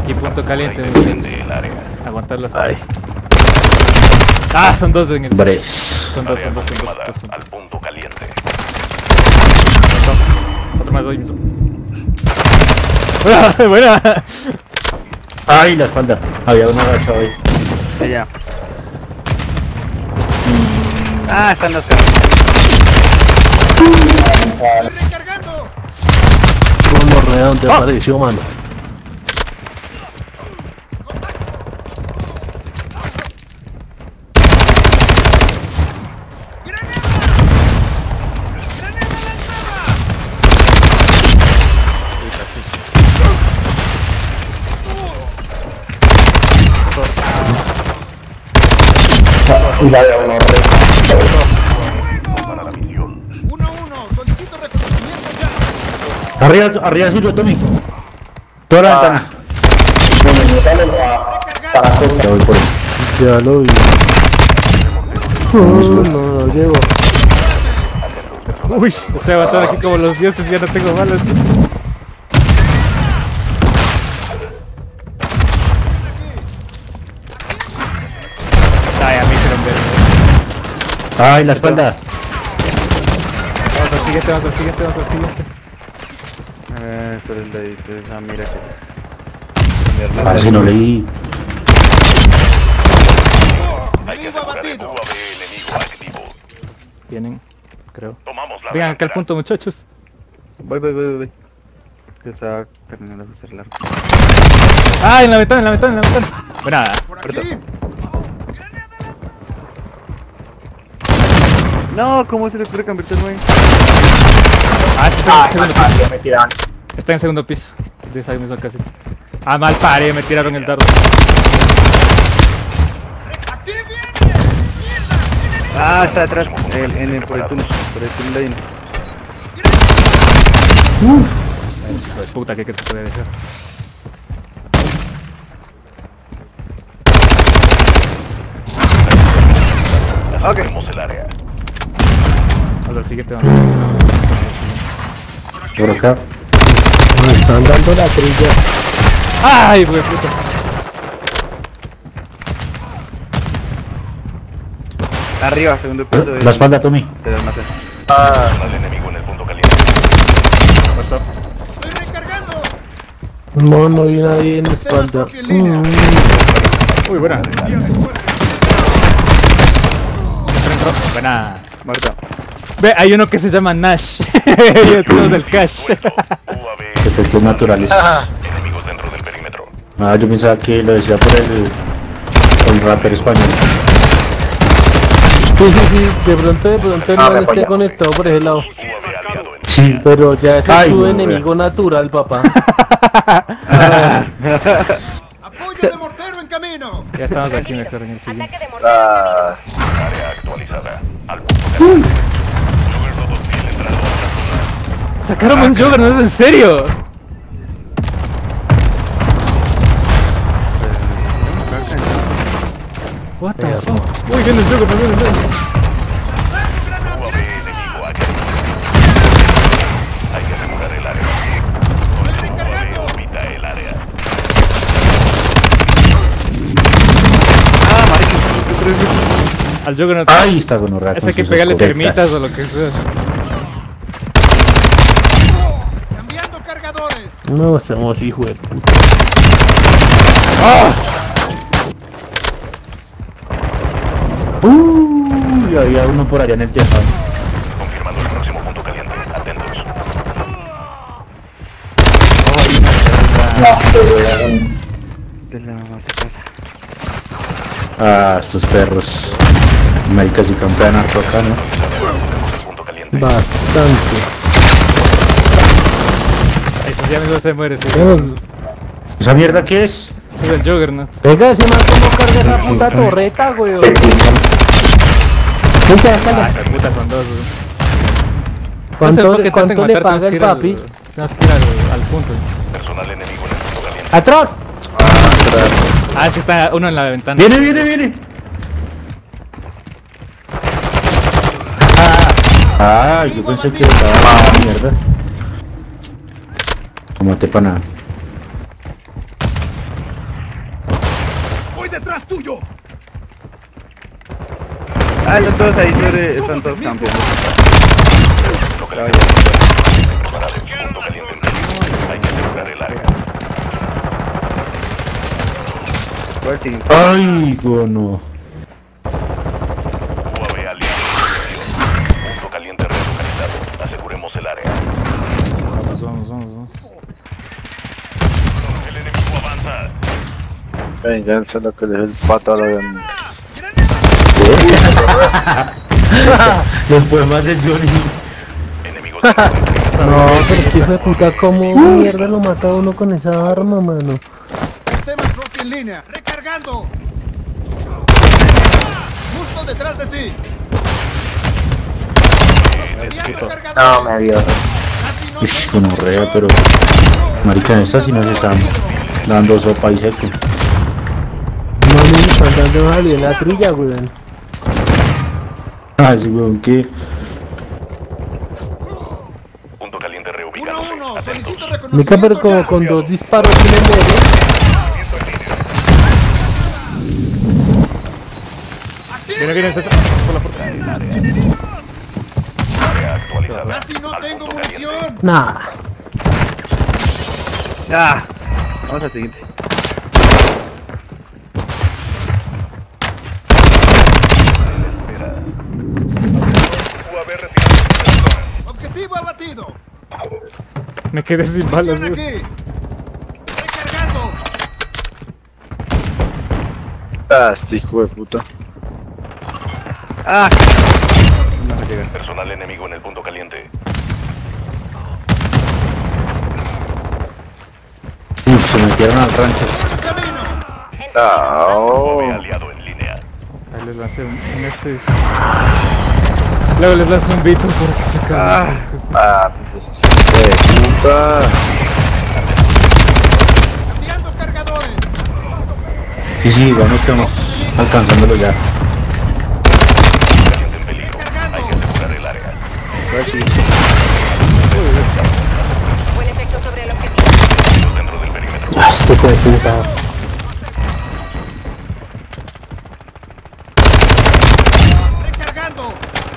Aquí punto caliente. El área. Aguantar las. Ay. Ah, son dos en el. Brace. Son dos. Al punto caliente. Otro más, hoy mismo. Buena. Ay, la espalda. Había uno agachado ahí. Allá. Ah, están los carros. ¿Cómo donde apareció, mano? Y la de uno Para la misión. 1-1, solicito reconocimiento ya. Arriba suyo, Tommy. Toda la ventana. para Ya voy por él. Ya lo vi. No llego. Uy, estoy aguantando aquí como los dioses, ya no tengo balas. Ay, a mí se lo envío. Ay, la espalda. Vamos al siguiente. Por el dedito, esa mira que... Ah, si no leí. Hay que asegurar el UAV enemigo activo. Tienen, creo. Tomamos la Vengan acá al delantera. punto, muchachos. Voy. Que estaba terminando de ajustar el arco. Ah, en la ventana. Buena. Por aquí. No, ¿cómo se le puede convertirme ahí? Ah, está en segundo piso. me tiran. Está en segundo piso. De esa misma casi. Ah, mal paré, me tiraron el dardo. ¡Aquí viene! ¡Mierda! Ah, está atrás. Por el túnel de ahí. Hijo de puta, que se puede dejar. Ok. Tenemos el área. Vamos al siguiente, vamos. Por acá. Me están dando la trilla. ¡Ay, güey, puta! Arriba, segundo piso de... La espalda, Tommy. del almacén. Al enemigo en el punto caliente. ¡Estoy recargando! No, no vi nadie en la espalda. Uy, buena. Buena. Muerto. Ve, hay uno que se llama Nash. Todos del Cash. Suelto. UAV. Efectos naturales. Enemigos dentro del perímetro. Ah, yo pensaba que lo decía por el rapper español. Sí, de pronto el man esté conectado por ese lado. UAV aliado en Sí. Pero ya ese Ay, es su no, enemigo natural, papá. ¡Apoyo de mortero en camino! Ya estamos aquí mejor en el siguiente. área actualizada. Al punto caliente. Juggernaut 2000 entrando a la zona. Sacaron un Jugger, ¿no es en serio? What the fuck? Uy, viene el Jugger, viene el Jugger. UAV enemigo activo. Hay que asegurar el área. UAV orbita el área. Al Jugger no. Ahí está con un rato. Ese hay que pegarle termitas o lo que sea. ¡Cambiando cargadores! No, somos hijos de puta. Había uno por allá en el tejado. Confirmando el próximo punto caliente. Atentos. De la más de casa. Ah, estos perros. Marica, si campean harto acá, ¿no? Punto caliente. Bastante. Eso ya mismo se muere, sí. ¿Esa mierda qué es? Es el Jugger, ¿no? Venga, ese man cómo carga esa puta torreta, weón. Ah, esta puta con dos, güey. ¿Cuánto Entonces, ¿por qué te le hacen matar? paga el Tienes que ir papi? Tienes que ir al punto. Personal enemigo en el punto caliente. ¡Atrás! Ah, sí está uno en la ventana. ¡Viene! Ah, yo pensé que estaba mierda. Como te pana. detrás tuyo! Ah, están todos ahí sobre... Están todos campeones. Preparar el punto caliente en peligro. Hay que asegurar el área. ¿Cuál siguiente? Ay, bueno. UAV aliado. Punto caliente relocalizado. Aseguremos el área. Vamos. El enemigo avanza. Venganza lo que le dio el pato a la gana. Los poemas de Johnny. Enemigos No, pero este hijo de puta, ¿cómo mierda lo mata a uno con esa arma, mano? Sistema Trophy en línea. ¡Recargando! Justo detrás de ti. Enviando cargadores. No, me dio. Casi no Uy, tengo con rea, munición. pero... Marica, en esta sí nos están dando sopa y seco. No me están dando salir en la trilla, weón. Ah, sí, weón, que... punto caliente reubicado. 1-1. Solicito reconocimiento. Mica, pero como ya. con 2 disparos y me muero. Viene, por la puerta. Área actualizada. Casi no Al tengo punto caliente. munición. Nah. Ah, vamos al siguiente. UAV recibiendo. Objetivo abatido. Me quedé sin balas, Misión güey. aquí. Recargando. Ah, este hijo de puta. Ah, no me llega. Personal enemigo en el punto caliente. Se metieron al rancho. En camino. UAV aliado en línea. Ahí les lancé un este. Luego les lancé un Vito porque se cae. Ah, este hijo de puta. Enviando cargadores. Sí, vamos que vamos alcanzándolo ya. Caliente en peligro. Hay que asegurar el área. ¿Cuál siguiente? Buen efecto sobre el objetivo. Enemigos dentro del perímetro. Este hijo de puta. Recargando.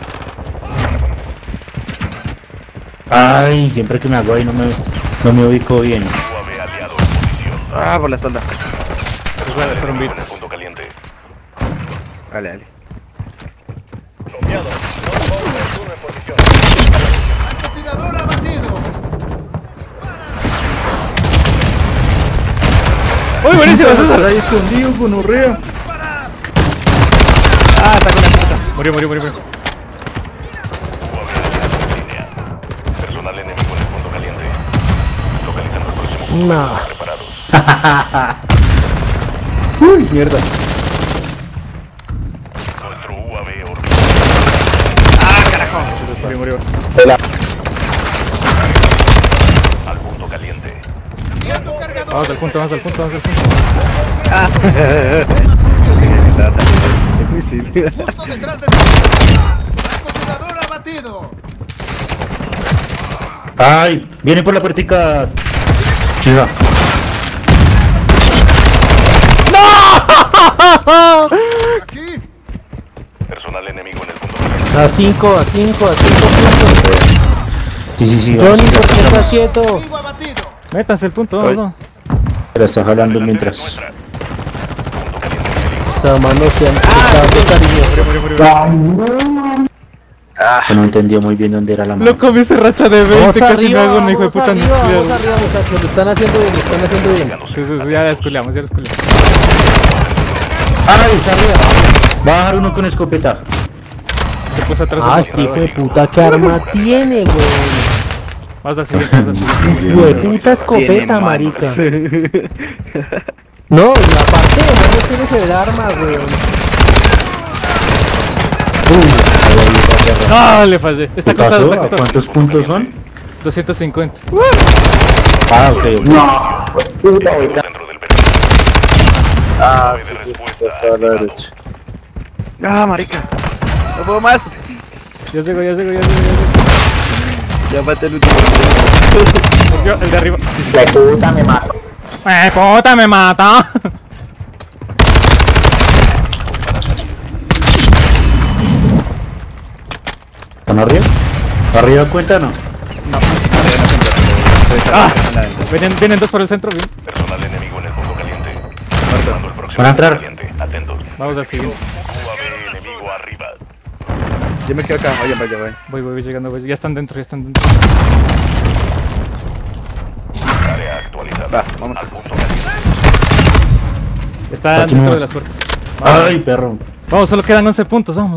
Ay, siempre que me hago ahí no me ubico bien. UAV aliado en posición. Ah, por la espalda. Personal enemigo en el punto caliente. Dale, dale. Francotirador abatido. ¡Uy, buenísimo! César! Ahí escondido, gonorrea. Disparar. Ah, está con la puta. Murió. UAV aliado en línea. Personal enemigo en el punto caliente. Localizando el próximo punto. No. Preparados. Uy, mierda. Nuestro UAV orbita. Murió. Al punto caliente. Enviando Vamos cargadores. al punto. Ah. Estaba saliendo. Sí. Justo detrás de ti. Francotirador abatido. Ay, viene por la puertica. Chiva. Aquí. Personal enemigo en el punto caliente. A 5 puntos. Sí. Johnny, ¿por qué vamos, estás quieto? Enemigo abatido. Métanse el punto, vamos. la está jalando La mientras. nuestra. Punto caliente en peligro. O sea, mano, sean cariño. No entendía muy bien dónde era la mano. Loco, me hice racha de 20, Vamos casi me arriba, hago un hijo de vamos puta. arriba, muchachos. Lo están haciendo bien, Sí, ya desculeamos. ¡Ay, está arriba! Va a bajar uno con escopeta. Se puso atrás Ah, del este hijo de mostrador. puta, ¿qué arma tiene, weón? Vamos al siguiente. Hijo de puta escopeta, marica. No, y aparte de no tiene que ver arma, weón. ¡Ah, le fallé! ¿Qué Está pasó? contado, ¿A está contado. cuántos puntos son? 250. Ah, ok. Dentro del perímetro. Ah, UAV de sí, respuesta está a la activado. derecha. Ah, marica. No puedo más. Ya llego. Ya maté el último. Murió el de arriba. La puta me mato. ¡Puta, me mata! ¿Están arriba? ¿Arriba cuenta no? Vienen dos por el centro, bien. Personal enemigo en el punto caliente. Tomando el próximo Van a entrar. punto caliente. Atentos. Vamos al siguiente. UAV enemigo arriba. Yo me quedo acá, vaya. Voy llegando, voy. Ya están dentro. Área actualizada. Va, vamos. Al punto caliente. Está Aquí dentro no. de las puertas. Ay, perro. Vamos, solo quedan 11 puntos. Vamos.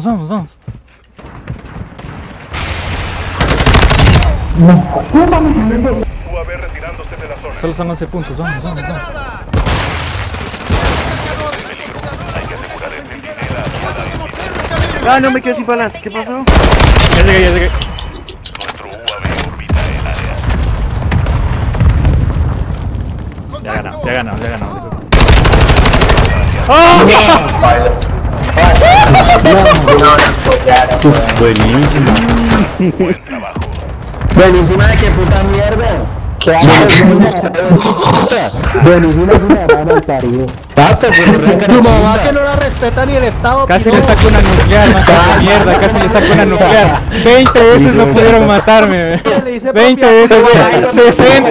UAV retirándose de la zona. Solo son 11 puntos. Vamos. Hay que asegurar el centinela hacia la Ah, no me quedé sin balas. ¿Qué pasó? Ya llegué. Nuestro UAV orbita el área. Ya ganamos. Uf, buenísimo. Buen trabajo. Buenísima de qué puta mierda. ¿Qué haces? Buenísima es una rana parido. Tato, pero Tu mamá que no la respeta ni el Estado. Casi piro. le saco una nuclear, no seas mierda. Casi le saco una nuclear. 20 veces no pudieron matarme. Le hice 20 veces, güey.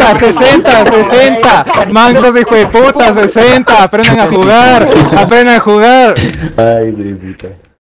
60. Mancos, hijo de puta, 60. Aprendan a jugar. Ay, bebita.